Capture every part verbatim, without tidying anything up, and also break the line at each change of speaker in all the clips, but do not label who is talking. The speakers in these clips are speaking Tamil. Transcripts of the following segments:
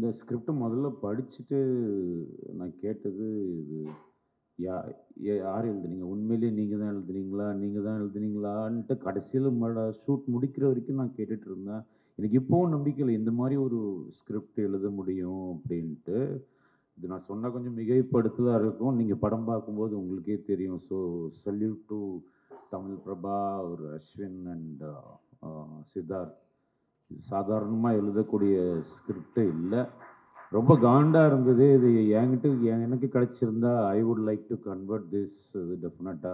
இந்த ஸ்கிரிப்ட் முதல்ல படிச்சுட்டு நான் கேட்டது இது யா யார் எழுதுனீங்க? உண்மையிலேயே நீங்க தான் எழுதுனீங்களா? நீங்க தான் எழுதுனீங்களான்ட்டு கடைசியில மட ஷூட் முடிக்கிற வரைக்கும் நான் கேட்டுட்டு இருந்தேன். எனக்கு இப்பவும் நம்பிக்கை இல்ல. இந்த மாரி ஒரு ஸ்கிரிப்ட் எழுத முடியும் அப்படின்ட்டு. இது நான் சொன்னா கொஞ்சம் மிகைப்படுத்துதலா இருக்கும். நீங்க படம் பார்க்கும்போது உங்களுக்கே தெரியும். So salute to Tamil Prabha, ஒரு அஸ்வின் அண்ட் அ சித்தார்த். இது சாதாரணமா எழுதக்கூடிய ஸ்கிரிப்ட் இல்ல. ரொம்ப காண்டா இருந்தது. இது என்கிட்ட எ- எனக்கு கிடைச்சிருந்தா I would like to convert this இது டெஃபினட்டா.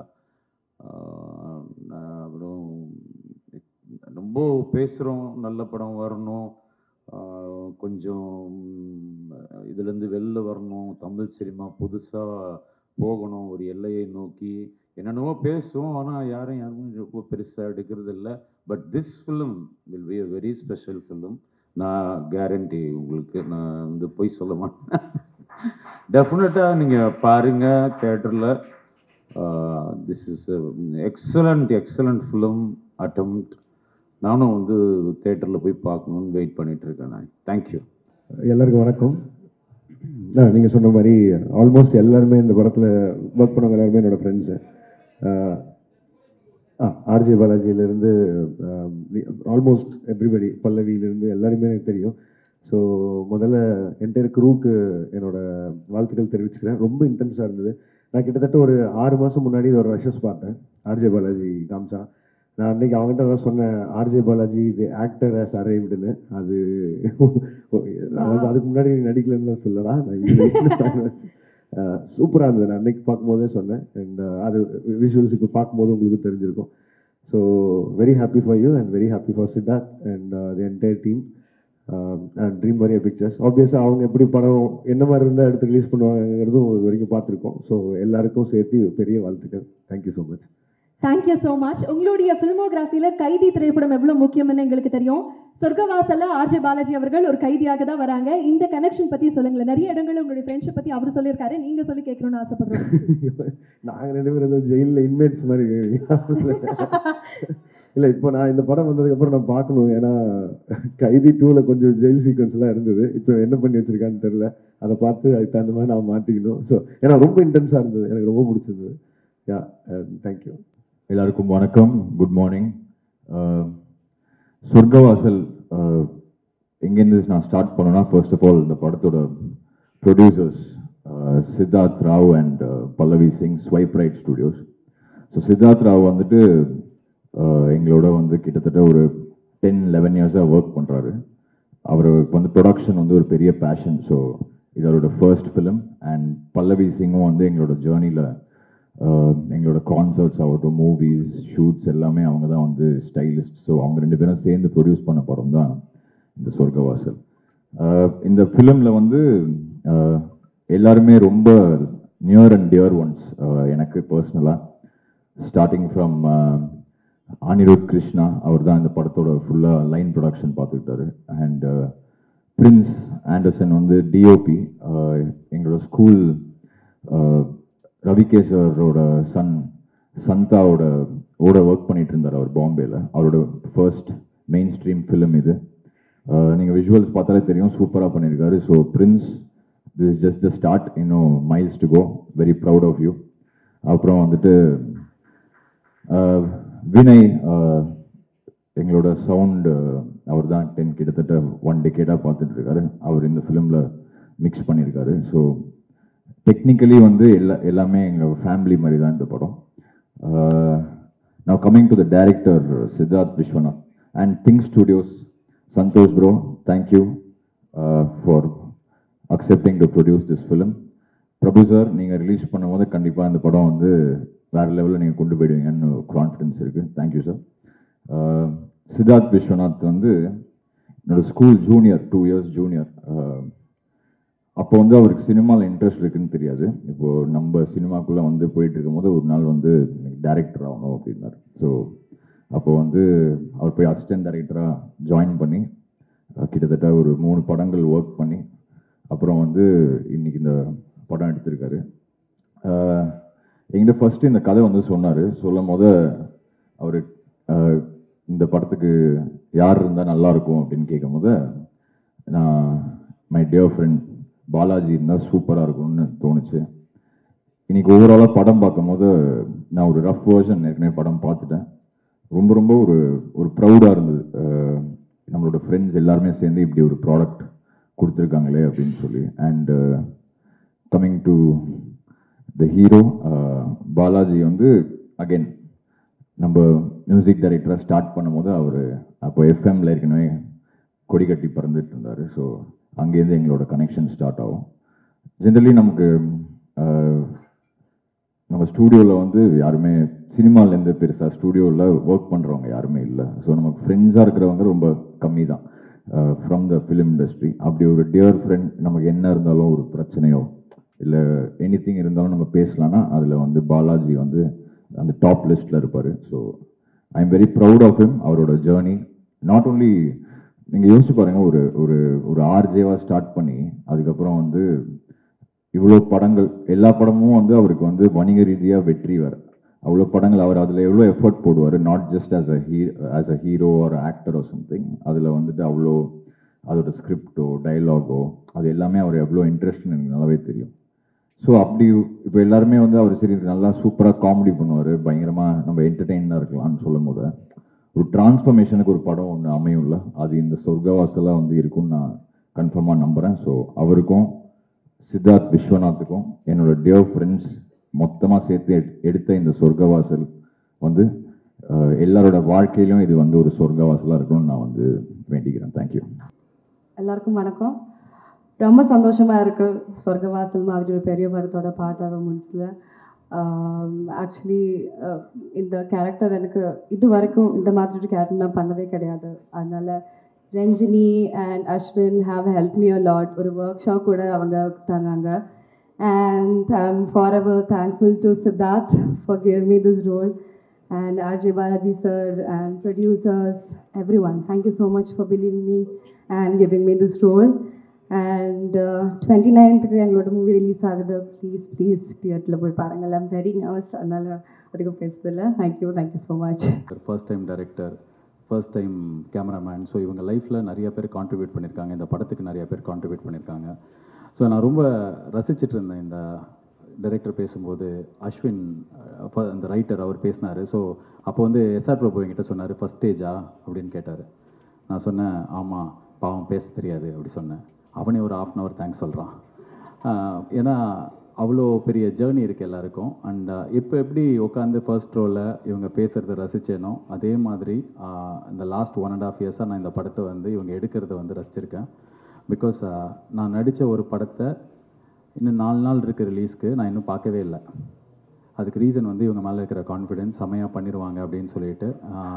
அப்புறம் ரொம்ப பேசுகிறோம், நல்ல படம் வரணும், ஆஹ் கொஞ்சம் இதுலேருந்து வெளில வரணும், தமிழ் சினிமா புதுசாக போகணும் ஒரு எல்லையை நோக்கி என்னென்னவோ பேசுவோம். ஆனால் யாரும் யாரும் ரொம்ப பெருசாக எடுக்கிறது இல்லை. But this film will be a very special film. நான் கேரண்டி உங்களுக்கு, நான் வந்து போய் சொல்ல மாட்டேன். டெஃபினட்டாக நீங்கள் பாருங்கள் தேட்டரில். This is excellent excellent film attempt. நானும் வந்து தேட்டரில் போய் பார்க்கணுன்னு வெயிட் பண்ணிட்டு இருக்கேன் நான். தேங்க்யூ.
எல்லாருக்கும் வணக்கம். நீங்கள் சொன்ன மாதிரி ஆல்மோஸ்ட் எல்லாருமே இந்த படத்தில் ஒர்க் பண்ணவங்க எல்லாருமே என்னோடய ஃப்ரெண்ட்ஸு. ஆ ஆர்ஜே பாலாஜியிலேருந்து ஆல்மோஸ்ட் எவ்ரிபடி, பல்லவியிலேருந்து எல்லாருமே எனக்கு தெரியும். ஸோ முதல்ல என்டையர் குரூவுக்கு என்னோடய வாழ்த்துக்கள் தெரிவிச்சுக்கிறேன். ரொம்ப இன்டென்ஸாக இருந்தது. நான் கிட்டத்தட்ட ஒரு ஆறு மாதம் முன்னாடி ஒரு ரஷஸ் பார்த்தேன் ஆர்ஜே பாலாஜி காமிச்சா. நான் அன்றைக்கி அவங்ககிட்ட தான் சொன்னேன், ஆர்ஜே பாலாஜி இது ஆக்டர் ஆஸ் அரைவ்டுன்னு. அது அதாவது அதுக்கு முன்னாடி நடிக்கலன்னு சொல்லடா, நான் இது சூப்பராக இருந்தது. நான் அன்றைக்கி பார்க்கும்போதே சொன்னேன். அண்ட் அது விஷுவல்ஸ் இப்போ பார்க்கும்போது உங்களுக்கு தெரிஞ்சிருக்கும். So very happy for you and very happy for Siddharth and the entire team and dream warrior pictures. ஆப்வியஸாக அவங்க எப்படி படம் என்ன மாதிரி இருந்தால் எடுத்து ரிலீஸ் பண்ணுவாங்கிறதும் இது வரைக்கும் பார்த்துருக்கோம். ஸோ எல்லாருக்கும் சேர்த்து பெரிய வாழ்த்துக்கள். Thank you so much.
Thank you so much. உங்களுடைய ஃபிலிமோகிராஃபியில் கைதி திரைப்படம் எவ்வளோ முக்கியம்னு எங்களுக்கு தெரியும். சொர்க்கவாசல்ல ஆர்ஜே பாலாஜி அவர்கள் ஒரு கைதியாக தான் வராங்க. இந்த கனெக்ஷன் பற்றி சொல்லுங்களேன். நிறைய இடங்களில் உங்களுடைய ஃப்ரெண்ட்ஷிப் பற்றி அவர் சொல்லியிருக்காரு, நீங்கள் சொல்லி கேட்கணும்னு ஆசைப்படுறோம்.
நாங்கள் ரெண்டு பேரும் ஏதோ ஜெயிலில் இன்மேட்ஸ் மாதிரி இல்லை. இப்போ நான் இந்த படம் வந்ததுக்கப்புறம் நான் பார்க்கணும். ஏன்னா கைதி டூவில் கொஞ்சம் ஜெயில் சீக்வன்ஸ்லாம் இருந்தது. இப்போ என்ன பண்ணி வச்சுருக்கான்னு தெரில. அதை பார்த்து அதுக்கு தகுந்த மாதிரி நான் மாற்றிக்கணும். ஸோ ஏன்னா ரொம்ப இன்டென்ஸாக இருந்தது, எனக்கு ரொம்ப பிடிச்சிருந்தது. Yeah thank you.
எல்லாருக்கும் வணக்கம், குட் மார்னிங். சொர்க்கவாசல் எங்கேருந்து நான் ஸ்டார்ட் பண்ணேன்னா, ஃபர்ஸ்ட் ஆஃப் ஆல் இந்த படத்தோட producers Siddharth Rao and Pallavi Singh, swipe right studios. So Siddharth Rao வந்துட்டு எங்களோட வந்து கிட்டத்தட்ட ஒரு டென் லெவன் இயர்ஸாக ஒர்க் பண்ணுறாரு. அவருக்கு வந்து ப்ரொடக்ஷன் வந்து ஒரு பெரிய பேஷன். ஸோ இது அவரோட ஃபர்ஸ்ட் ஃபிலிம். அண்ட் பல்லவி சிங்கும் வந்து எங்களோட ஜேர்னியில் எங்களோட கான்சர்ட்ஸ் ஆகட்டும், மூவிஸ், ஷூட்ஸ் எல்லாமே அவங்க தான் வந்து ஸ்டைலிஸ்ட். ஸோ அவங்க ரெண்டு பேரும் சேர்ந்து ப்ரொடியூஸ் பண்ண படம் தான் இந்த சொர்க்கவாசல். இந்த ஃபிலிமில் வந்து எல்லாருமே ரொம்ப நியர் அண்ட் டியர் ஒன்ஸ் எனக்கு பர்சனலாக. ஸ்டார்டிங் ஃப்ரம் அனிருத் கிருஷ்ணா, அவர் தான் இந்த படத்தோட ஃபுல்லாக லைன் ப்ரொடக்ஷன் பார்த்துக்கிட்டாரு. அண்ட் பிரின்ஸ் ஆண்டர்சன் வந்து டிஓபி, எங்களோட ஸ்கூல் ரவிகேஷரோட சன் சந்தாவோட ஓட ஒர்க் பண்ணிட்டு இருந்தார் அவர் பாம்பேயில். அவரோட ஃபர்ஸ்ட் மெயின் ஸ்ட்ரீம் ஃபிலிம் இது. நீங்கள் விஷுவல்ஸ் பார்த்தாலே தெரியும், சூப்பராக பண்ணியிருக்காரு. So prince, this is just the start, இன்னும் miles to go. Very proud of you. அப்புறம் வந்துட்டு வினய், எங்களோட சவுண்டு அவர் தான் டென் கிட்டத்தட்ட ஒன் டெக்கேடாக பார்த்துட்டு இருக்காரு. அவர் இந்த ஃபிலிமில் மிக்ஸ் பண்ணியிருக்காரு. ஸோ டெக்னிக்கலி வந்து எல்லா எல்லாமே எங்கள் ஃபேமிலி மாதிரி தான் இந்த படம். நான் coming to the director Siddharth Vishwanath and think studios, Santhosh bro, thank you for accepting to produce this film. Prabhu sir, நீங்கள் ரிலீஸ் பண்ணும்போது கண்டிப்பாக இந்த படம் வந்து வேறு லெவலில் நீங்கள் கொண்டு போயிடுவீங்கன்னு கான்ஃபிடென்ஸ் இருக்குது. Thank you sir. சித்தார்த் விஸ்வநாத் வந்து என்னோட school junior, two years junior. அப்போ வந்து அவருக்கு சினிமாவில் இன்ட்ரெஸ்ட் இருக்குதுன்னு தெரியாது. இப்போது நம்ம சினிமாக்குள்ளே வந்து போயிட்டு இருக்கும்போது ஒரு நாள் வந்து டைரக்டர் ஆகணும் அப்படின்னாரு. ஸோ அப்போ வந்து அவர் போய் அசிஸ்டன்ட் டைரக்டராக ஜாயின் பண்ணி கிட்டத்தட்ட ஒரு மூணு படங்கள் ஒர்க் பண்ணி அப்புறம் வந்து இன்றைக்கி இந்த படம் எடுத்திருக்காரு. எங்கிட்ட ஃபஸ்ட்டு இந்த கதை வந்து சொன்னார். சொல்லும் போது அவர் இந்த படத்துக்கு யார் இருந்தால் நல்லாயிருக்கும் அப்படின்னு கேட்கும் போது நான் மை டியர் ஃப்ரெண்ட் பாலாஜி இருந்தால் சூப்பராக இருக்கும்னு தோணுச்சு. இன்றைக்கி ஓவராலாக படம் பார்க்கும்போது நான் ஒரு ரஃப் வேர்ஷன் ஏற்கனவே படம் பார்த்துட்டேன். ரொம்ப ரொம்ப ஒரு ஒரு ப்ரௌடாக இருந்தது. நம்மளோட ஃப்ரெண்ட்ஸ் எல்லாருமே சேர்ந்து இப்படி ஒரு ப்ராடக்ட் கொடுத்துருக்காங்களே அப்படின்னு சொல்லி. And coming to the hero Balaji வந்து அகெயின் நம்ம மியூசிக் டைரக்டராக ஸ்டார்ட் பண்ணும்போது அவர் அப்போ எஃப்எம்மில் ஏற்கனவே கொடி கட்டி பறந்துட்டு இருந்தார். ஸோ அங்கேருந்து எங்களோட கனெக்ஷன் ஸ்டார்ட் ஆகும். ஜென்ரலி நமக்கு நம்ம ஸ்டூடியோவில் வந்து யாருமே சினிமாலேருந்து பெருசாக ஸ்டூடியோவில் ஒர்க் பண்ணுறவங்க யாருமே இல்லை. ஸோ நமக்கு ஃப்ரெண்ட்ஸாக இருக்கிறவங்க ரொம்ப கம்மி தான் ஃப்ரம் த ஃபிலிம் இண்டஸ்ட்ரி. அப்படி ஒரு டியர் ஃப்ரெண்ட் நமக்கு என்ன இருந்தாலும் ஒரு பிரச்சனையோ இல்லை எனி திங் இருந்தாலும் நம்ம பேசலான்னா அதில் வந்து பாலாஜி வந்து அந்த டாப் லிஸ்ட்டில் இருப்பார். So I am very proud of him. அவரோட ஜேர்னி நாட் ஓன்லி நீங்கள் யோசிச்சு பாருங்கள், ஒரு ஒரு ஒரு ஆர்ஜேவாக ஸ்டார்ட் பண்ணி அதுக்கப்புறம் வந்து இவ்வளோ படங்கள், எல்லா படமும் வந்து அவருக்கு வந்து வணிக ரீதியாக வெற்றி வேறு. அவ்வளோ படங்கள் அவர் அதில் எவ்வளோ எஃபர்ட் போடுவார், not just as a he as a hero or actor or something. அதில் வந்துட்டு அவ்வளோ அதோட ஸ்கிரிப்டோ டைலாகோ அது எல்லாமே அவர் எவ்வளோ இன்ட்ரெஸ்ட்னு எனக்கு நல்லாவே தெரியும். ஸோ அப்படி இப்போ எல்லாருமே வந்து அவர் சரி நல்லா சூப்பராக காமெடி பண்ணுவார், பயங்கரமாக நம்ம என்டர்டெயினாக இருக்கலாம்னு சொல்லும் போது ஒரு டிரான்ஸ்ஃபர்மேஷனுக்கு ஒரு படம் ஒன்று அமையும்ல, அது இந்த சொர்க்கவாசலாக வந்து இருக்கும்னு நான் கன்ஃபார்மாக நம்புகிறேன். ஸோ அவருக்கும் சித்தார்த் விஸ்வநாத்துக்கும் என்னோட டியர் ஃப்ரெண்ட்ஸ் மொத்தமாக சேர்த்து எடுத்த இந்த சொர்க்கவாசல் வந்து எல்லாரோட வாழ்க்கையிலும் இது வந்து ஒரு சொர்க்கவாசலாக இருக்கணும்னு நான் வந்து வேண்டிக்கிறேன். தேங்க்யூ.
எல்லாருக்கும் வணக்கம். ரொம்ப சந்தோஷமாக இருக்குது சொர்க்கவாசல் மாதிரி ஒரு பெரிய படத்தோட பாட்டாக முடிச்சதில். ஆக்சுவலி இந்த கேரக்டர் எனக்கு இது வரைக்கும் இந்த மாதிரி ஒரு கேரக்டர் நான் பண்ணதே கிடையாது. அதனால் Ranjini and Ashwin have help me a lot. ஒரு ஒர்க் ஷாப் கூட அவங்க தந்தாங்க. And I am forever thankful to Siddharth for give me this role and RJ Balaji sir and producers everyone. Thank you so much for believing me and giving me this role. And twenty நைன்த்துக்கு எங்களோட மூவி ரிலீஸ் ஆகுது. ப்ளீஸ் ப்ளீஸ் தியேட்டரில் போய் பாருங்கள். ஐம் வெரி நர்வஸ், அதனால் அதுக்கும் பேசுறதில்ல. Thank you thank you so much.
First time director, first time cameraman. So இவங்க லைஃப்பில் நிறைய பேர் கான்ட்ரிபியூட் பண்ணியிருக்காங்க, இந்த படத்துக்கு நிறைய பேர் கான்ட்ரிபியூட் பண்ணியிருக்காங்க. ஸோ நான் ரொம்ப ரசிச்சுட்டு இருந்தேன் இந்த டைரக்டர் பேசும்போது. அஸ்வின் அந்த ரைட்டர் அவர் பேசினார். ஸோ அப்போ வந்து எஸ்ஆர் பிரபு என்கிட்ட சொன்னார், ஃபஸ்ட் ஸ்டேஜா அப்படின்னு கேட்டார். நான் சொன்னேன் ஆமாம் பாவம் பேச தெரியாது அப்படி சொன்னேன். அவனே ஒரு ஆஃப் அன் ஹவர் தேங்க்ஸ் சொல்கிறான். ஏன்னா அவ்வளோ பெரிய ஜேர்னி இருக்குது எல்லாருக்கும். அண்ட் இப்போ எப்படி உட்காந்து ஃபர்ஸ்ட் ரோவில் இவங்க பேசுகிறத ரசித்தேனோ அதே மாதிரி இந்த லாஸ்ட் ஒன் அண்ட் ஆஃப் இயர்ஸாக நான் இந்த படத்தை வந்து இவங்க எடுக்கிறத வந்து ரசிச்சிருக்கேன். பிகாஸ் நான் நடித்த ஒரு படத்தை இன்னும் நாலு நாள் இருக்க ரிலீஸ்க்கு நான் இன்னும் பார்க்கவே இல்லை. அதுக்கு ரீசன் வந்து இவங்க மேலே இருக்கிற கான்ஃபிடென்ஸ், செமையாக பண்ணிடுவாங்க அப்படின்னு சொல்லிட்டு.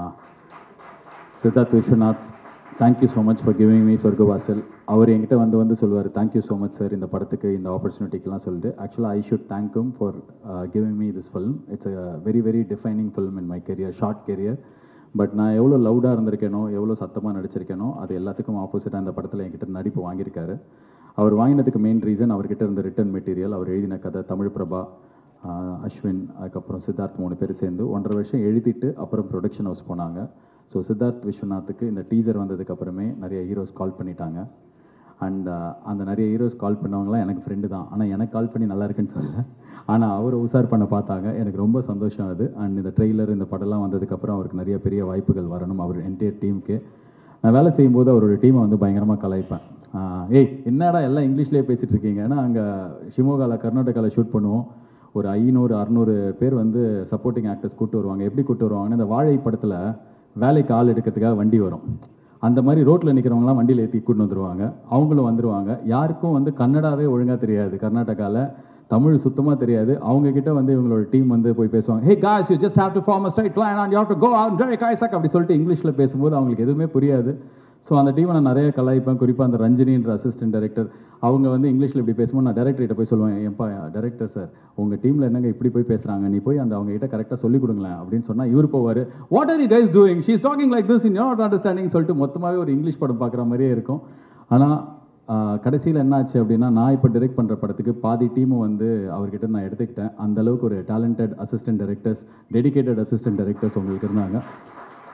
Siddharth Vishwanath, thank you so much for giving me Sorgavaasal. அவர் என்கிட்ட வந்து வந்து சொல்லுவார், தேங்க்யூ ஸோ மச் சார் இந்த படத்துக்கு இந்த ஆப்பர்ச்சுனிட்டிக்கெலாம் சொல்லிட்டு. ஆக்சுவலாக I should thank him for giving me this film. It's a very very defining film in my career, short career. But நான் எவ்வளோ லவுடாக இருந்திருக்கேனோ, எவ்வளோ சத்தமாக நடிச்சிருக்கேனோ அது எல்லாத்துக்கும் ஆப்போசிட்டாக அந்த படத்தில் என்கிட்ட நடிப்பு வாங்கியிருக்காரு. அவர் வாங்கினதுக்கு மெயின் ரீசன் அவர்கிட்ட இருந்த ரிட்டன் மெட்டீரியல், அவர் எழுதின கதை, தமிழ் பிரபா, அஸ்வின், அதுக்கப்புறம் சித்தார்த் மூணு பேர் சேர்ந்து ஒன்றரை வருஷம் எழுதிட்டு அப்புறம் ப்ரொடக்ஷன் ஹவுஸ் போனாங்க. ஸோ சித்தார்த் விஸ்வநாத்துக்கு இந்த டீசர் வந்ததுக்கப்புறமே நிறைய ஹீரோஸ் கால் பண்ணிட்டாங்க. அண்ட் அந்த நிறைய ஹீரோஸ் கால் பண்ணவங்களாம் எனக்கு ஃப்ரெண்டு தான். ஆனால் எனக்கு கால் பண்ணி நல்லா இருக்குன்னு சொல்லலை, ஆனால் அவர் உசார் பண்ண பார்த்தாங்க. எனக்கு ரொம்ப சந்தோஷம் அது. அண்ட் இந்த ட்ரெய்லர் இந்த படம்லாம் வந்ததுக்கப்புறம் அவருக்கு நிறைய பெரிய வாய்ப்புகள் வரணும். அவர் என்டையர் டீமுக்கு நான் வேலை செய்யும்போது அவரோட டீமை வந்து பயங்கரமாக கலாய்ப்பேன். ஏய் என்னடா எல்லாம் இங்கிலீஷ்லேயே பேசிகிட்டு இருக்கீங்க. ஏன்னா அங்கே ஷிமோகாவில் கர்நாடகாவில் ஷூட் பண்ணுவோம். ஒரு ஐநூறு அறநூறு பேர் வந்து சப்போர்ட்டிங் ஆக்டர்ஸ் கூப்பிட்டு வருவாங்க. எப்படி கூப்பிட்டு வருவாங்கன்னா, இந்த வாழை படத்தில் வேலைக்கு ஆள் எடுக்கிறதுக்காக வண்டி வரும், அந்த மாதிரி ரோட்டில் நிற்கிறவங்களாம் வண்டியில் ஏற்றி கூட்டின்னு வந்துடுவாங்க. அவங்களும் வந்துடுவாங்க. யாருக்கும் வந்து கன்னடாவே ஒழுங்காக தெரியாது, கர்நாடகாவில் தமிழ் சுத்தமாக தெரியாது. அவங்கக்கிட்ட வந்து இவங்களோட டீம் வந்து போய் பேசுவாங்க. ஹே guys, you just have to form a straight line and you have to go out and Derek Isaac அப்படி சொல்லிட்டு இங்கிலீஷில் பேசும்போது அவங்களுக்கு எதுவுமே புரியாது. ஸோ அந்த டீமை நான் நிறைய கலாய்ப்பேன். குறிப்பாக அந்த ரஞ்சினின்ற அசிஸ்டன்ட் டைரக்டர், அவங்க வந்து இங்கிலீஷில் இப்படி பேசும்போது நான் டைரக்டர்கிட்ட போய் சொல்லுவேன், ஏன்பா டைரக்டர் சார் உங்கள் டீமில் என்னங்க இப்படி போய் பேசுகிறாங்க, நீ போய் அந்த அவங்ககிட்ட கரெக்டாக சொல்லிக் கொடுங்களேன் அப்படின்னு சொன்னால் இவர் போவார், what are you guys doing, she is talking like this in your understanding சொல்லிட்டு மொத்தமாகவே ஒரு இங்கிலீஷ் படம் பார்க்குற மாதிரியே இருக்கும். ஆனால் கடைசியில் என்ன ஆச்சு அப்படின்னா, நான் இப்போ டைரக்ட் பண்ணுற படத்துக்கு பாதி டீமை வந்து அவர்கிட்ட நான் எடுத்துக்கிட்டேன். அந்தளவுக்கு ஒரு talented assistant directors, dedicated assistant directors உங்களுக்கு இருந்தாங்க.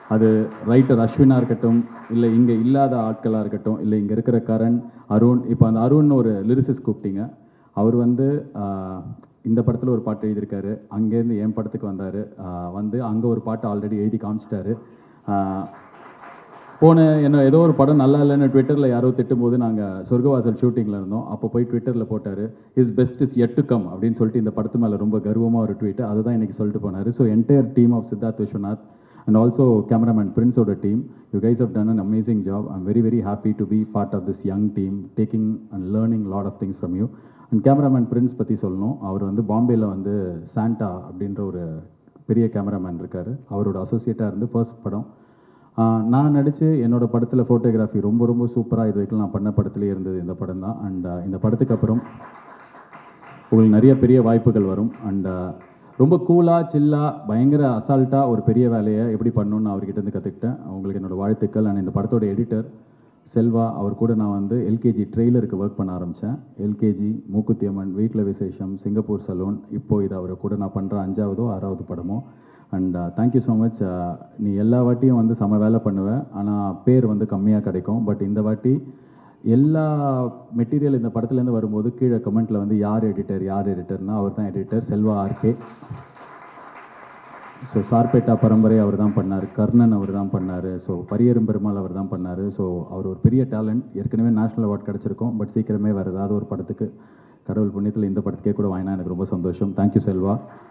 அது ரைட்டர் அஸ்வினாக இருக்கட்டும், இல்லை இங்கே இல்லாத ஆட்களாக இருக்கட்டும், இல்லை இங்கே இருக்கிற கரண், அருண். இப்போ அந்த அருண் ஒரு லிரிசிஸ்ட் கூப்பிட்டீங்க. அவர் வந்து ஆஹ், இந்த படத்தில் ஒரு பாட்டு எழுதியிருக்காரு. அங்கேருந்து என் படத்துக்கு வந்தார். வந்து அங்கே ஒரு பாட்டு ஆல்ரெடி எழுதி காமிச்சிட்டாரு. ஆஹ், போன என்ன ஏதோ ஒரு படம் நல்லா இல்லைன்னு ட்விட்டரில் யாரோ திட்டும்போது நாங்கள் சொர்க்கவாசல் ஷூட்டிங்கில் இருந்தோம். அப்போ போய் ட்விட்டரில் போட்டார், is best is yet to come அப்படின்னு சொல்லிட்டு இந்த படத்து மேலே ரொம்ப கர்வமாக ஒரு ட்வீட். அதை தான் இன்றைக்கி சொல்லிட்டு போனார். So entire team of Siddharth Vishwanath and also cameraman Prince oda team, you guys have done an amazing job. I'm very very happy to be part of this young team, taking and learning a lot of things from you. And cameraman Prince பற்றி சொல்லணும். அவர் வந்து பாம்பேயில் வந்து சாண்டா அப்படின்ற ஒரு பெரிய கேமராமேன் இருக்கார். அவரோட அசோசியேட்டாக இருந்து ஃபர்ஸ்ட் படம் நான் நடித்து என்னோடய படத்தில் ஃபோட்டோகிராஃபி ரொம்ப ரொம்ப சூப்பராக இது வரைக்கும் நான் பண்ண படத்துலேயே இருந்தது இந்த படம் தான். அண்ட் இந்த படத்துக்கு அப்புறம் உங்களுக்கு நிறைய பெரிய வாய்ப்புகள் வரும். அண்ட் ரொம்ப கூலாக சில்லாக பயங்கர அசால்ட்டாக ஒரு பெரிய வேலையை எப்படி பண்ணணுன்னு அவர்கிட்டருந்து கற்றுக்கிட்டேன். அவங்களுக்கு என்னோடய வாழ்த்துக்கள். அண்ட் இந்த படத்தோட எடிட்டர் செல்வா, அவர் கூட நான் வந்து எல்கேஜி ட்ரெய்லருக்கு ஒர்க் பண்ண ஆரம்பித்தேன். எல்கேஜி, மூக்குத்தி அம்மன், வீட்டில் விசேஷம், சிங்கப்பூர் சலூன், இப்போது இது அவரை கூட நான் பண்ணுற அஞ்சாவதோ ஆறாவது படமோ. And thank you so much. நீ எல்லா வாட்டியும் வந்து செம வேலை பண்ணுவேன், ஆனால் பேர் வந்து கம்மியாக கிடைக்கும். பட் இந்த வாட்டி எல்லா மெட்டீரியல் இந்த படத்துலேருந்து வரும்போது கீழே கமெண்ட்டில் வந்து யார் எடிட்டர் யார் எடிட்டர்னா அவர் தான் editor, Selva RK. So Sarpatta Parambarai அவர் தான் பண்ணார், கர்ணன் அவர் தான் பண்ணார், ஸோ பரியரும் பெருமாள் அவர் தான் பண்ணார். ஸோ அவர் ஒரு பெரிய டேலண்ட். ஏற்கனவே நேஷ்னல் அவார்ட் கிடச்சிருக்கோம். பட் சீக்கிரமே வேறு ஏதாவது ஒரு படத்துக்கு கடவுள் புண்ணியத்தில் இந்த படத்துக்கே கூட வாங்கினா எனக்கு ரொம்ப சந்தோஷம். தேங்க்யூ செல்வா.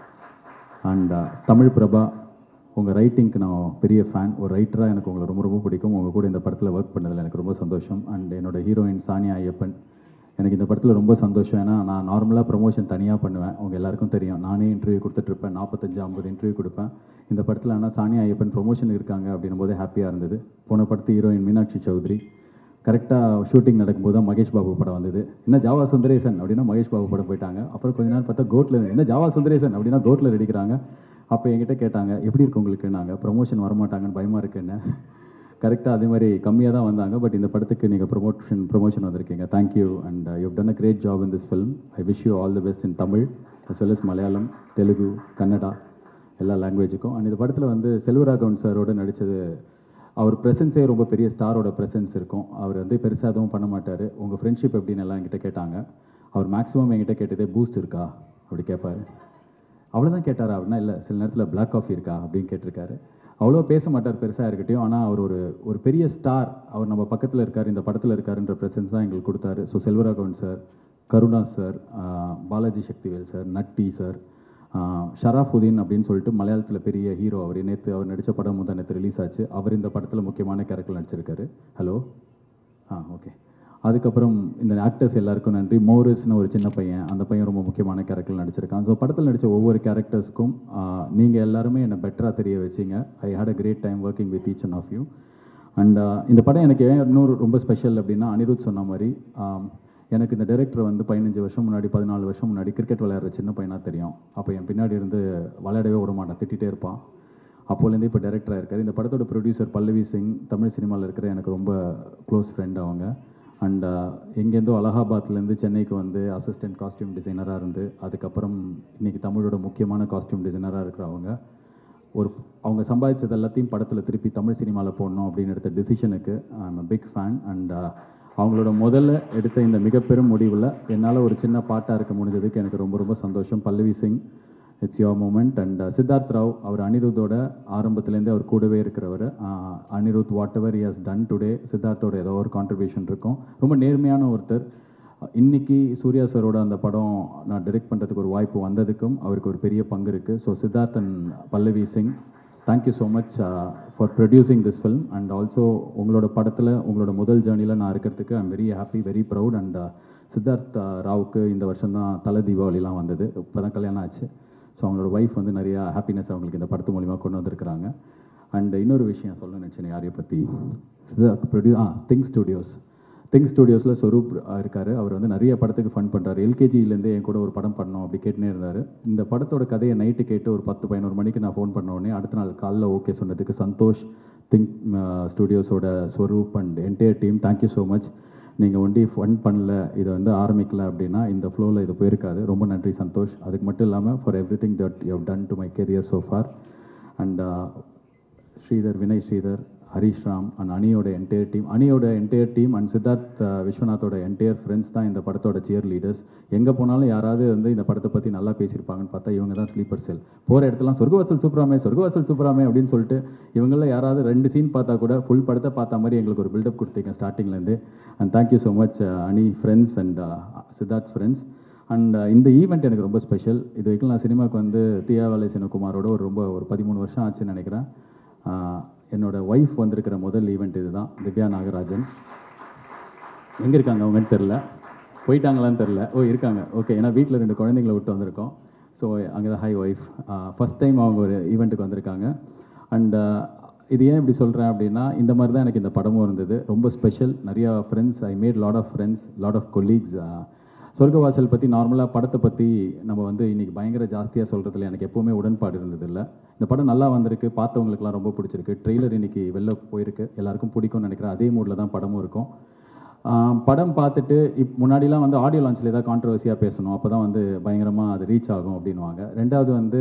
அண்ட் தமிழ் பிரபா, உங்கள் ரைட்டிங்க்கு நான் பெரிய ஃபேன். ஒரு ரைட்டராக எனக்கு உங்களை ரொம்ப ரொம்ப பிடிக்கும். உங்கள் கூட இந்த படத்தில் ஒர்க் பண்ணதில் எனக்கு ரொம்ப சந்தோஷம். அண்ட் என்னோடய ஹீரோயின் சானியா ஐயப்பன், எனக்கு இந்த படத்தில் ரொம்ப சந்தோஷம். ஏன்னா நான் நார்மலாக ப்ரமோஷன் தனியாக பண்ணுவேன், உங்கள் எல்லாருக்கும் தெரியும். நானே இன்டர்வியூ கொடுத்துட்ருப்பேன், நாற்பத்தஞ்சு ஐம்பது இன்டர்வியூ கொடுப்பேன். இந்த படத்தில் ஆனால் சானியா ஐயப்பன் ப்ரொமோஷன் இருக்காங்க அப்படின்னும் போதே ஹாப்பியாக இருந்தது. போன படத்து ஹீரோயின் மீனாட்சி சௌத்ரி, கரெக்டாக ஷூட்டிங் நடக்கும்போது தான் மகேஷ் பாபு படம் வந்தது. என்ன ஜாவா சுந்தரேசன் அப்படின்னா மகேஷ் பாபு படம் போயிட்டாங்க. அப்புறம் கொஞ்ச நேரம் பார்த்தா கோட்டில் என்ன ஜாவா சுந்தரேசன் அப்படின்னா கோட்டில் நடிக்கிறாங்க. அப்போ என்கிட்ட கேட்டாங்க எப்படி இருக்கு உங்களுக்கு, நாங்கள் ப்ரொமோஷன் வரமாட்டாங்கன்னு பயமாக இருக்குன்னு. கரெக்டாக அதே மாதிரி கம்மியாக தான் வந்தாங்க. பட் இந்த படத்துக்கு நீங்கள் ப்ரொமோஷன் ப்ரொமோஷன் வந்திருக்கீங்க. Thank you. And you done a great job in this film. I wish you all the best in Tamil as well as Malayalam, Telugu, Kannada, எல்லா லாங்குவேஜுக்கும். அண்ட் இந்த படத்தில் வந்து செல்வராகவன் சாரோட நடித்தது, அவர் ப்ரெசன்ஸே ரொம்ப பெரிய ஸ்டாரோட ப்ரெசன்ஸ் இருக்கும். அவர் வந்து பெருசாக எதுவும் பண்ண மாட்டார். உங்கள் ஃப்ரெண்ட்ஷிப் எப்படின்னு எல்லாம் என்கிட்ட கேட்டாங்க. அவர் மேக்ஸிமம் என்கிட்ட கேட்டதே பூஸ்ட் இருக்கா அப்படி கேட்பார். அவ்வளோதான் கேட்டார். அப்படின்னா இல்லை சில நேரத்தில் பிளாக் காஃபி இருக்கா அப்படின்னு கேட்டிருக்காரு. அவ்வளோ பேச மாட்டார் பெருசாக இருக்கட்டும். ஆனால் அவர் ஒரு ஒரு பெரிய ஸ்டார், அவர் நம்ம பக்கத்தில் இருக்கார், இந்த படத்தில் இருக்காருன்ற ப்ரெசன்ஸ் தான் எங்களுக்கு கொடுத்தாரு. So Selvaraghavan sir, Karuna sir, Balaji Sakthivel sir, Natty sir, Sharafudheen அப்படின்னு சொல்லிட்டு மலையாளத்தில் பெரிய ஹீரோ. அவர் நேற்று அவர் நடித்த படம் முதல் நேற்று ரிலீஸ் ஆச்சு. அவர் இந்த படத்தில் முக்கியமான கேரக்டர் நடிச்சிருக்காரு. Hello ah okay. அதுக்கப்புறம் இந்த ஆக்டர்ஸ் எல்லாருக்கும் நன்றி. மோரிஸ்னு ஒரு சின்ன பையன், அந்த பையன் ரொம்ப முக்கியமான கேரக்டர் நடிச்சிருக்கான். ஸோ படத்தில் நடித்த ஒவ்வொரு கேரக்டர்ஸ்க்கும் நீங்கள் எல்லாருமே என்னை பெட்டராக தெரிய வச்சிங்க. I had a great time working with each and of you. And இந்த படம் எனக்கு ஏன் இன்னொரு ரொம்ப ஸ்பெஷல் அப்படின்னா, அனிருத் சொன்ன மாதிரி எனக்கு இந்த டைரக்டர் வந்து பதினஞ்சு வருஷம் முன்னாடி பதினாலு வருஷம் முன்னாடி கிரிக்கெட் விளையாடுற சின்ன பையனாக தெரியும். அப்போ என் பின்னாடி இருந்து விளையாடவே விட மாட்டான், திட்டிகிட்டே இருப்பான். அப்போலேருந்து இப்போ டைரக்டராக இருக்கார். இந்த படத்தோட ப்ரொடியூசர் பல்லவி சிங், தமிழ் சினிமாவில் இருக்கிற எனக்கு ரொம்ப க்ளோஸ் ஃப்ரெண்ட் அவங்க. அண்ட் எங்கேருந்தோ அலகாபாத்லேருந்து சென்னைக்கு வந்து அசிஸ்டன்ட் காஸ்டியூம் டிசைனராக இருந்து அதுக்கப்புறம் இன்றைக்கி தமிழோட முக்கியமான காஸ்டியூம் டிசைனராக இருக்கிறவங்க. ஒரு அவங்க சம்பாதிச்சது எல்லாத்தையும் படத்தில் திருப்பி தமிழ் சினிமாவில் போடணும் அப்படின்னு எடுத்த டிசிஷனுக்கு I am a big fan. And அவங்களோட முதல்ல எடுத்த இந்த மிகப்பெரும் முடிவில் என்னால் ஒரு சின்ன பாட்டாக இருக்க முடிஞ்சதுக்கு எனக்கு ரொம்ப ரொம்ப சந்தோஷம். Pallavi Singh, it's your moment. And Siddharth Rao, அவர் அனிருத்தோட ஆரம்பத்துலேருந்தே அவர் கூடவே இருக்கிறவர். Anirudh whatever he has done today, சித்தார்த்தோட ஏதோ ஒரு கான்ட்ரிபியூஷன் இருக்கும். ரொம்ப நேர்மையான ஒருத்தர். இன்றைக்கி சூர்யா சாரோட அந்த படம் நான் டைரக்ட் பண்ணுறதுக்கு ஒரு வாய்ப்பு வந்ததுக்கும் அவருக்கு ஒரு பெரிய பங்கு இருக்குது. So Siddharth and Pallavi Singh, thank you so much for producing this film. And also உங்களோட படத்தில் உங்களோட முதல் ஜேர்னியில் நான் இருக்கிறதுக்கு I am very happy, very proud. And Siddharth ராவுக்கு இந்த வருஷம் தான் தலை தீபாவளிலாம் வந்தது, இப்போ தான் கல்யாணம் ஆச்சு. ஸோ அவங்களோட ஒய்ஃப் வந்து நிறையா ஹாப்பினஸ் அவங்களுக்கு இந்த படத்து மூலிமா கொண்டு வந்திருக்கிறாங்க. அண்ட் இன்னொரு விஷயம் சொல்ல நினச்சேன் யாரையை பற்றி, ப்ரொடியூ ஆ திங்க் ஸ்டுடியோஸ் திங்க் ஸ்டுடியோஸில் ஸ்வரூப் இருக்கார். அவர் வந்து நிறைய படத்துக்கு ஃபண்ட் பண்ணுறாரு. எல்கேஜியிலேருந்தே என் கூட ஒரு படம் பண்ணோம் அப்படி கேட்டுனே இருந்தார். இந்த படத்தோட கதையை நைட்டு கேட்டு ஒரு பத்து பதினோரு மணிக்கு நான் ஃபோன் பண்ண உடனே அடுத்த நாள் காலைல ஓகே சொன்னதுக்கு சந்தோஷ், திங்க் ஸ்டுடியோஸோட Swaroop and entire team, thank you so much. நீங்கள் ஒண்டி ஃபண்ட் பண்ணல, இதை வந்து ஆரம்பிக்கல அப்படின்னா இந்த ஃப்ளோவில் இது போயிருக்காது. ரொம்ப நன்றி சந்தோஷ். அதுக்கு மட்டும் இல்லாமல் for everything that you have done to my career so far. And Sridhar, Vinay Sridhar, Harish Ram and அனியோட என்டையர் டீம் அனியோட என்டையர் டீம் அண்ட் சித்தார்த் விஸ்வநாத்தோட என்டையர் ஃப்ரெண்ட்ஸ் தான் இந்த படத்தோட சியர் லீடர்ஸ். எங்கே போனாலும் யாராவது வந்து இந்த படத்தை பற்றி நல்லா பேசியிருப்பாங்கன்னு பார்த்தா இவங்க தான் ஸ்லீப்பர் செல். போகிற இடத்துலாம் சொர்க்கவாசல் சூப்பராமே சொர்க்கவாசல் சூப்பராமே அப்படின்னு சொல்லிட்டு இவங்களில் யாராவது ரெண்டு சீன் பார்த்தா கூட ஃபுல் படத்தை பார்த்த மாதிரி எங்களுக்கு ஒரு பில்டப் கொடுத்தீங்க ஸ்டார்டிங்லேருந்து. And thank you so much Ani friends and Siddharth friends. And இந்த ஈவெண்ட் எனக்கு ரொம்ப ஸ்பெஷல். இது வரைக்கும் நான் சினிமாவுக்கு வந்து தியாவாலை சினகுமாரோட ஒரு ரொம்ப ஒரு பதிமூணு வருஷம் ஆச்சுன்னு நினைக்கிறேன். என்னோட ஒய்ஃப் வந்திருக்கிற முதல் ஈவெண்ட் இது தான். திவ்யா நாகராஜன் எங்கே இருக்காங்க அவங்கன்னு தெரில, போயிட்டாங்களான்னு தெரில. ஓ இருக்காங்க, ஓகே. ஏன்னா வீட்டில் ரெண்டு குழந்தைங்கள விட்டு வந்திருக்கோம். ஸோ அங்கே தான் ஹை ஒய்ஃப் ஃபஸ்ட் டைம் அவங்க ஒரு ஈவெண்ட்டுக்கு வந்திருக்காங்க. அண்ட் இது ஏன் இப்படி சொல்கிறேன் அப்படின்னா, இந்த மாதிரி தான் எனக்கு இந்த படமும் இருந்தது. ரொம்ப ஸ்பெஷல். நிறையா friends, I made lot of friends, lot of colleagues. Sorgavaasal பற்றி நார்மலாக படத்தை பற்றி நம்ம வந்து இன்றைக்கி பயங்கர ஜாஸ்தியாக சொல்கிறதுல எனக்கு எப்போவுமே உடன்பாடு இருந்ததில்லை. இந்த படம் நல்லா வந்திருக்கு, பார்த்தவங்களுக்குலாம் ரொம்ப பிடிச்சிருக்கு. ட்ரெய்லர் இன்றைக்கி வெளில போயிருக்கு, எல்லாருக்கும் பிடிக்கும்னு நினைக்கிறேன். அதே மூடில் தான் படமும் இருக்கும். படம் பார்த்துட்டு இப் முன்னாடிலாம் வந்து ஆடியோ லான்ச்சில் ஏதாவது கான்ட்ரவர்சியாக பேசணும், அப்போ தான் வந்து பயங்கரமாக அது ரீச் ஆகும் அப்படின்வாங்க. ரெண்டாவது வந்து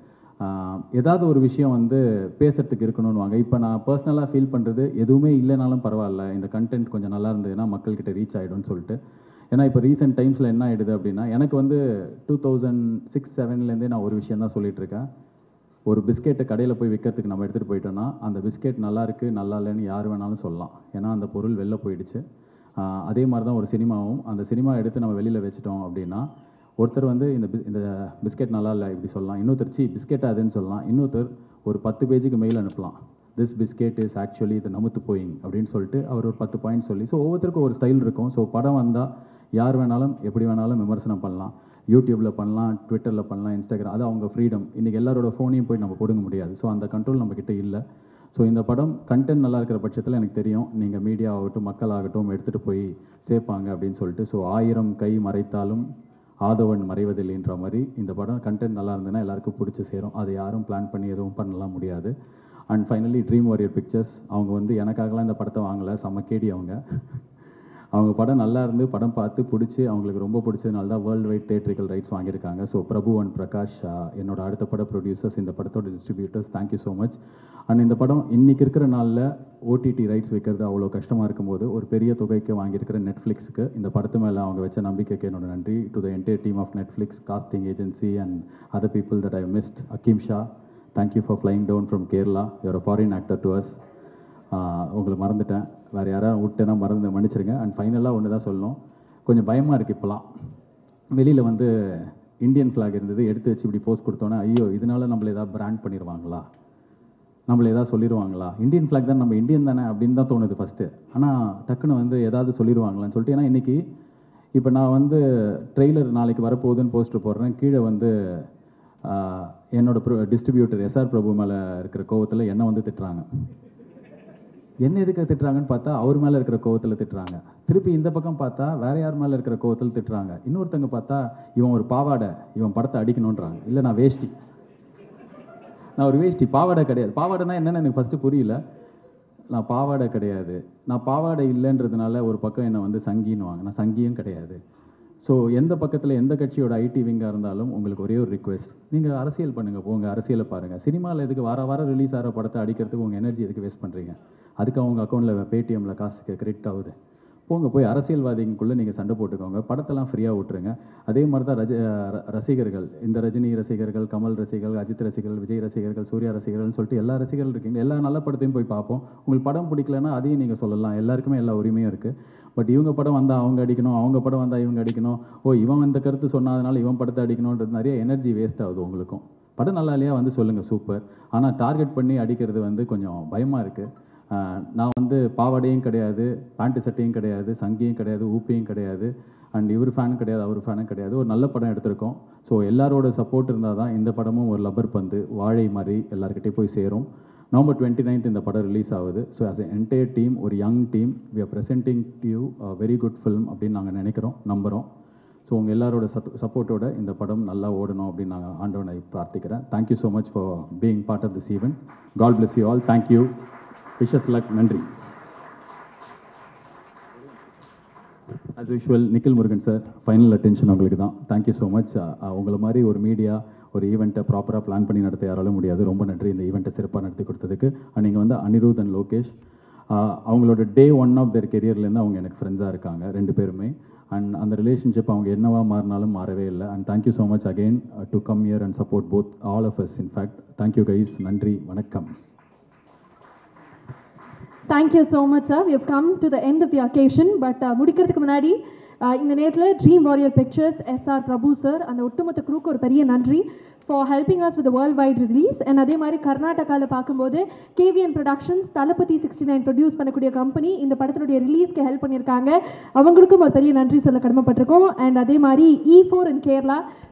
ஏதாவது ஒரு விஷயம் வந்து பேசுகிறதுக்கு இருக்கணும்னுவாங்க. இப்போ நான் பர்சனலாக ஃபீல் பண்ணுறது எதுவுமே இல்லைனாலும் பரவாயில்ல, இந்த கண்டென்ட் கொஞ்சம் நல்லா இருந்ததுன்னா மக்கள்கிட்ட ரீச் ஆகிடும்னு சொல்லிட்டு. ஏன்னா இப்போ ரீசெண்ட் டைம்ஸில் என்ன ஆகிடுது அப்படின்னா, எனக்கு வந்து டூ தௌசண்ட் சிக்ஸ் செவன்லேருந்தே நான் ஒரு விஷயம் தான் சொல்லிகிட்ருக்கேன். ஒரு பிஸ்கெட்டை கடையில் போய் விற்கிறதுக்கு நம்ம எடுத்துகிட்டு போயிட்டோன்னா அந்த பிஸ்கெட் நல்லா இருக்குது நல்லா இல்லைன்னு யார் வேணாலும் சொல்லலாம், ஏன்னா அந்த பொருள் வெளில போயிடுச்சு. அதே மாதிரி தான் ஒரு சினிமாவும். அந்த சினிமா எடுத்து நம்ம வெளியில் வச்சிட்டோம் அப்படின்னா, ஒருத்தர் வந்து இந்த பிஸ் இந்த பிஸ்கெட் நல்லா இல்லை இப்படி சொல்லலாம், இன்னொருத்தர் சி பிஸ்கெட் அதுன்னு சொல்லலாம், இன்னொருத்தர் ஒரு பத்து பேஜுக்கு மெயில் அனுப்பலாம், திஸ் பிஸ்கெட் இஸ் ஆக்சுவலி இது நமுத்து போயிங் அப்படின்னு சொல்லிட்டு அவர் ஒரு பத்து பாயிண்ட் சொல்லி. ஸோ ஒவ்வொருத்தருக்கும் ஒரு ஸ்டைல் இருக்கும். ஸோ படம் வந்தால் யார் வேணாலும் எப்படி வேணாலும் விமர்சனம் பண்ணலாம். யூடியூப்பில் பண்ணலாம், ட்விட்டரில் பண்ணலாம், இன்ஸ்டாகிராம், அது அவங்க ஃப்ரீடம். இன்றைக்கி எல்லாரோட ஃபோனையும் போய் நம்ம கொடுங்க முடியாது. ஸோ அந்த கண்ட்ரோல் நம்மக்கிட்ட இல்லை. ஸோ இந்த படம் கண்டென்ட் நல்லா இருக்கிற பட்சத்தில் எனக்கு தெரியும் நீங்கள் மீடியா ஆகட்டும் மக்கள் ஆகட்டும் எடுத்துகிட்டு போய் சேர்ப்பாங்க அப்படின்னு சொல்லிட்டு. ஸோ ஆயிரம் கை மறைத்தாலும் ஆதவன் மறைவதில்லைன்ற மாதிரி இந்த படம் கண்டென்ட் நல்லா இருந்ததுன்னா எல்லாருக்கும் பிடிச்சி சேரும். அதை யாரும் பிளான் பண்ணி எதுவும் பண்ணலாம் முடியாது. And finally Dream warrior Pictures, அவங்க வந்து எனக்காகலாம் இந்த படத்தை வாங்கலை, செம்ம கேடி அவங்க. அவங்க படம் நல்லா இருந்து படம் பார்த்து பிடிச்சி அவங்களுக்கு ரொம்ப பிடிச்சதுனால தான் வேர்ல்டு வைட் தேட்ரிக்கல் ரைட்ஸ் வாங்கியிருக்காங்க. ஸோ பிரபு அண்ட் பிரகாஷ் என்னோட அடுத்த பட ப்ரொடியூசர்ஸ், இந்த படத்தோட distributors, thank you so much. And இந்த படம் இன்றைக்கி இருக்கிற நாளில் ஓடிடி ரைட்ஸ் வைக்கிறது அவ்வளோ கஷ்டமாக இருக்கும்போது ஒரு பெரிய தொகைக்கு வாங்கியிருக்கிற நெட்ஃப்ளிக்ஸுக்கு இந்த படத்து மேலே அவங்க வச்ச நம்பிக்கைக்கு என்னோட நன்றி. To the entire team of Netflix, casting agency and other people that I missed. Hakeem Shah, thank you for flying down from Kerala, you're a foreign actor to us. உங்களை மறந்துட்டேன், வேறு யாராவது விட்டேன்னா மறந்து மன்னிச்சிருங்க. அண்ட் ஃபைனலாக ஒன்று தான் சொல்லணும், கொஞ்சம் பயமாக இருக்குது இப்போலாம். வெளியில் வந்து இந்தியன் ஃப்ளாக் இருந்தது, எடுத்து வச்சு இப்படி போஸ்ட் கொடுத்தோன்னே ஐயோ இதனால நம்மளை ஏதாவது பிராண்ட் பண்ணிடுவாங்களா, நம்மளை ஏதாவது சொல்லிடுவாங்களா, இந்தியன் ஃப்ளாக் தான் நம்ம இந்தியன் தானே அப்படின்னு தான் தோணுது ஃபஸ்ட்டு. ஆனால் டக்குன்னு வந்து ஏதாவது சொல்லிடுவாங்களான்னு சொல்லிட்டு. ஏன்னா இன்றைக்கி இப்போ நான் வந்து ட்ரெய்லர் நாளைக்கு வரப்போகுதுன்னு போஸ்டர் போடுறேன், கீழே வந்து என்னோட ப்ரோ டிஸ்ட்ரிபியூட்டர் எஸ்ஆர் பிரபு மேலே இருக்கிற கோவத்தில் என்னை வந்து திட்டுறாங்க. என்ன எதுக்கு திட்டுறாங்கன்னு பார்த்தா அவர் மேலே இருக்கிற கோவத்தில் திட்டுறாங்க. திருப்பி இந்த பக்கம் பார்த்தா வேறு யார் மேலே இருக்கிற கோவத்தில் திட்டுறாங்க. இன்னொருத்தங்க பார்த்தா இவன் ஒரு பாவாடை, இவன் படத்தை அடிக்கணுன்றாங்க. இல்லை நான் வேஷ்டி, நான் ஒரு வேஷ்டி, பாவாடை கிடையாது. பாவாடைனா என்னென்னு எனக்கு ஃபஸ்ட்டு புரியல. நான் பாவாடை கிடையாது, நான் பாவாடை இல்லைன்றதுனால ஒரு பக்கம் என்னை வந்து சங்கின்னு வாங்க, நான் சங்கியும் கிடையாது. ஸோ எந்த பக்கத்தில் எந்த கட்சியோட ஐடி விங்காக இருந்தாலும் உங்களுக்கு ஒரே ஒரு ரிக்வெஸ்ட், நீங்கள் அரசியல் பண்ணுங்கள், போங்க அரசியலை பாருங்கள். சினிமாவில் எதுக்கு வார வாரம் ரிலீஸ் ஆகிற படத்தை அடிக்கிறதுக்கு உங்கள் எனர்ஜி எதுக்கு வேஸ்ட் பண்ணுறீங்க? அதுக்கு அவங்க அக்கௌண்ட்டில் பேடிஎம்மில் காசுக்கு கிரெடிட் ஆகுது. போங்க போய் அரசியல்வாதிக்குள்ளே நீங்கள் சண்டை போட்டுக்கோங்க, படத்தெல்லாம் ஃப்ரீயாக விட்டுருங்க. அதே மாதிரி தான் ரஜ ரசிகர்கள், இந்த ரஜினி ரசிகர்கள், கமல் ரசிகர்கள், அஜித் ரசிகர்கள், விஜய் ரசிகர்கள், சூர்யா ரசிகர்கள்னு சொல்லிட்டு எல்லா ரசிகர்கள் இருக்கீங்க. எல்லா நல்ல படத்தையும் போய் பார்ப்போம். உங்களுக்கு படம் பிடிக்கலன்னா அதையும் நீங்கள் சொல்லலாம், எல்லாருக்குமே எல்லா உரிமையும் இருக்குது. பட் இவங்க படம் வந்தால் அவங்க அடிக்கணும், அவங்க படம் வந்தால் இவங்க அடிக்கணும், ஓ இவன் இந்த கருத்து சொன்னதுனால இவன் படத்தை அடிக்கணுன்றது நிறைய எனர்ஜி வேஸ்ட் ஆகுது உங்களுக்கும். படம் நல்லா இல்லையா வந்து சொல்லுங்கள், சூப்பர். ஆனால் டார்கெட் பண்ணி அடிக்கிறது வந்து கொஞ்சம் பயமாக இருக்குது. நான் வந்து பாவாடையும் கிடையாது, பேண்ட்டு சட்டையும் கிடையாது, சங்கியும் கிடையாது, ஊப்பியும் கிடையாது, அண்ட் இவர் ஃபேனும் கிடையாது, அவர் ஃபேனும் கிடையாது. ஒரு நல்ல படம் எடுத்திருக்கோம். ஸோ எல்லாரோட சப்போர்ட் இருந்தால் தான் இந்த படமும் ஒரு லப்பர் பந்து வாழை மாதிரி எல்லாருக்கிட்டே போய் சேரும். நவம்பர் டுவெண்ட்டி நைன்த் இந்த படம் ரிலீஸ் ஆகுது. So as a entire team, ஒரு young team, we are presenting to you a very good film அப்படின்னு நாங்கள் நினைக்கிறோம், நம்புகிறோம். ஸோ உங்கள் எல்லாரோட சப் சப்போர்ட்டோட இந்த படம் நல்லா ஓடணும் அப்படின்னு நாங்கள் ஆண்டவனை பிரார்த்திக்கிறேன். Thank you so much for being part of this event. God bless you all. Thank you. Wishes luck. நன்றி. As usual Nikhil Murugan sir, final attention உங்களுக்கு தான். Thank you so much. உங்களை மாதிரி ஒரு மீடியா, ஒரு ஈவெண்ட்டை ப்ராப்பராக பிளான் பண்ணி நடத்த யாராலும் முடியாது. ரொம்ப நன்றி இந்த ஈவெண்ட்டை சிறப்பாக நடத்தி கொடுத்ததுக்கு. அண்ட் நீங்கள் வந்து அனிருத் அண்ட் லோகேஷ், அவங்களோட டே ஒன் ஆஃப் தேர் கெரியர்லேருந்து அவங்க எனக்கு ஃப்ரெண்ட்ஸாக இருக்காங்க ரெண்டு பேருமே. அண்ட் அந்த ரிலேஷன்ஷிப் அவங்க என்னவா மாறினாலும் மாறவே இல்லை. And thank you so much again to come here and support both all of us. In fact thank you guys. நன்றி, வணக்கம்.
Thank you so much sir. We have come to the end of the occasion. But முடிக்கிறதுக்கு முன்னாடி இந்த நேரத்தில் Dream warrior Pictures, S R Prabhu sir, அந்த ஒட்டுமொத்த குரூக்கு ஒரு பெரிய நன்றி for helping us with world wide release. And அதே மாதிரி கர்நாடகாவில் பார்க்கும்போது KVN productions, Thalapathy sixty nine produce பண்ணக்கூடிய கம்பெனி இந்த படத்தினுடைய ரிலீஸ்க்கு ஹெல்ப் பண்ணியிருக்காங்க. அவங்களுக்கும் ஒரு பெரிய நன்றி சொல்ல கடமைப்பட்டிருக்கோம். அண்ட் அதே மாதிரி இ ஃபோர் இன் கேரளா